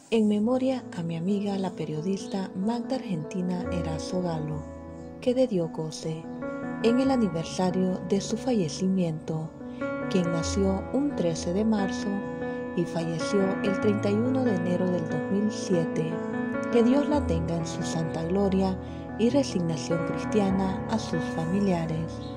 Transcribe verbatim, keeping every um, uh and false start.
En memoria a mi amiga la periodista Magda Argentina Erazo Galo, que de Dios goce, en el aniversario de su fallecimiento, quien nació un trece de marzo y falleció el treinta y uno de enero del dos mil siete, que Dios la tenga en su santa gloria y resignación cristiana a sus familiares.